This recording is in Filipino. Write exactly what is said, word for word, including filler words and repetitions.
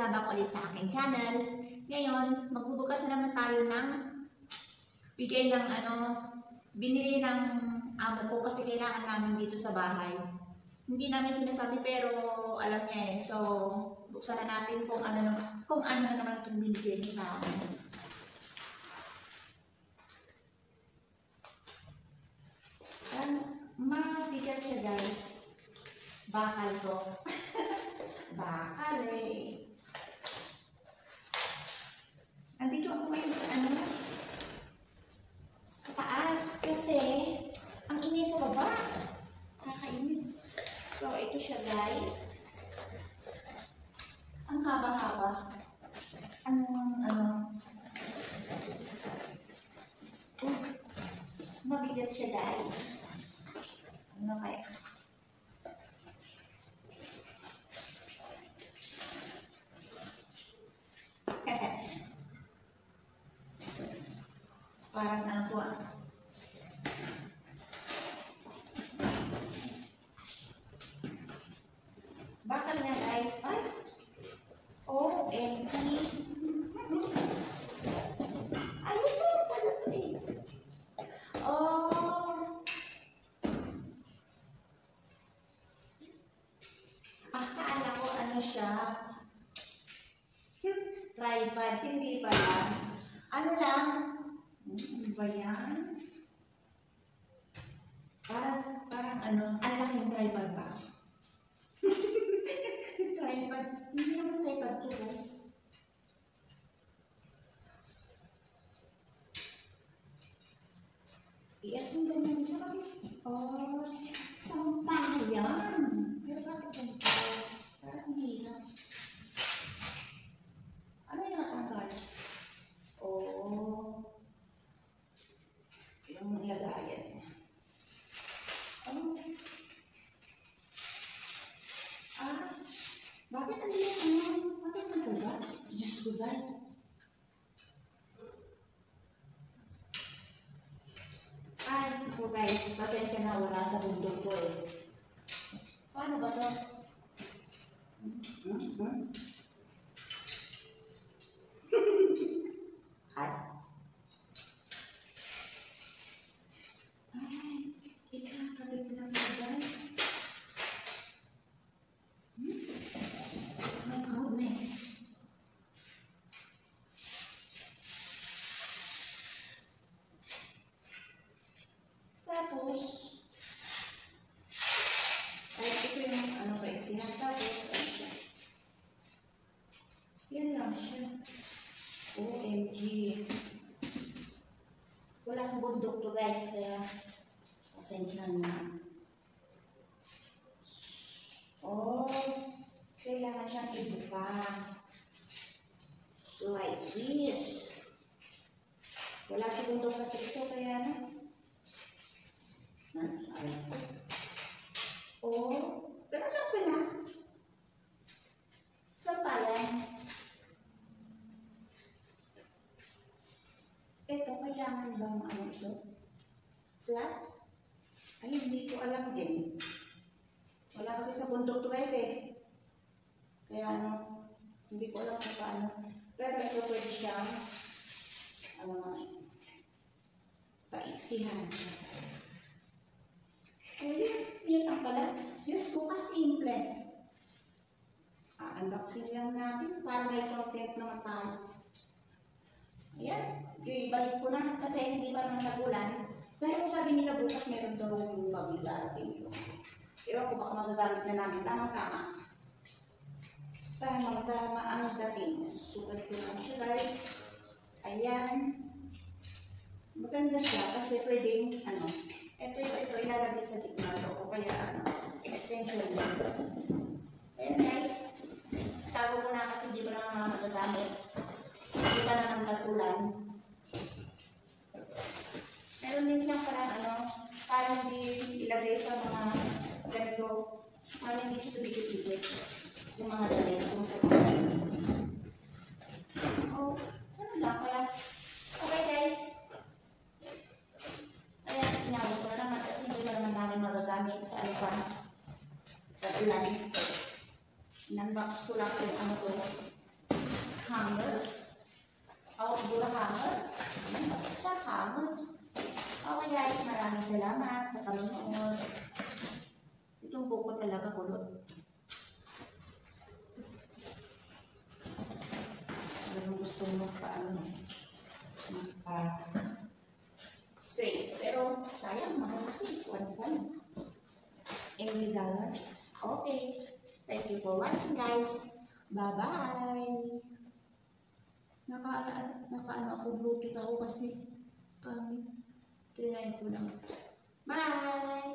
Welcome back ulit sa aking channel. Ngayon, magbubukas na naman tayo ng bigay ng ano, binili ng amo ko kasi kailangan namin dito sa bahay. Hindi namin sinasabi pero alam niya eh. So, buksan na natin kung ano, kung ano naman itong binigay niya sa amin. Mabigat siya guys. Bakal ko. Bakal eh. Andito ako ngayon sa ano? Sa taas kasi ang inis sa baba. Kakainis. So, ito siya guys. Ang haba-haba. Ang ano? Uh, mabigat siya guys. Ano kaya? Parang ano po ah. Bakal nga guys. Ay! O M G. Ayos na pala ito eh. Oh. Akala ko ano siya. Tripod. Hindi pala. Ano lang. Ano ba yan? Parang, parang ano, ang laking tripod ba? Tripod. Hindi naman tripod to guys. Yes, yung ganyan siya. Oh, sampah yan. Pero bakit ganyan guys? Parang hindi na. Ano yung natanggal? Oh. Yung lagayan. Oh. Ah, bakit ano yung ano? Bakit ano ba? Diyos ko ba? Ay, po guys, pasensya na wala sa bundok ko eh. Paano ba to? Hmm? Hmm? Ay. Tapos, ay ito yung ano pa eksihan. Tapos, ay siya. Yan lang siya. O M G. Wala sa bundok to guys, kaya pasensya na. Oh, kailangan siyang ibuka. So, like this. Wala sa bundok kasi ito, kaya na. Oh, pero lang pala. Sampayan. Ito, kailangan bang ano ito? Flat? Ay, hindi ko alam din. Wala kasi sa bundok to guys eh. Kaya ano, hindi ko alam kung paano. Pero ito pwede siya ano, paiksihan. Uy, yun ang pala. Diyos ko, kasimple. A-unboxing lang natin para may content naman tayo. Ayan. Ibalik ko na kasi hindi pa naman nagulan. Pero sabi nila bukas meron daw yung mag-darating. Ewan ko baka magagamit na namin. Tamang-tama. Tamang-tama ang dating. Sukat ko lang siya guys. Ayan. Maganda siya kasi pwedeng ano. Ito yung ito ilalagay sa tikman o kaya ano, extension lang. Ayan guys, tago ko na kasi di ba naman magagamit. Hindi pa naman nag-ulan. Meron din siyang parang ano, parang hindi ilagay sa mga ganito, parang hindi siya tubig-tubig. Yung mga damit, yung sa mga. Oh, ano lang pala. Okay guys. Inawag ko na naman kasi hindi pa naman namin magagamit sa ano pa. Katulan. In-unbox ko lang yung ano to. hanger. Outdoor hanger. Ayan, basta hanger. Okay guys, maraming salamat sa panonood. Itong buko talaga kulot. Ano gusto mo pa ano? Pa straight. Pero sayang, mahal kasi. one point eighty dollars. Okay. Thank you for watching guys. Bye-bye. Naka, naka ano ako, Bluetooth ako kasi pangit. Trinay ko lang. Bye!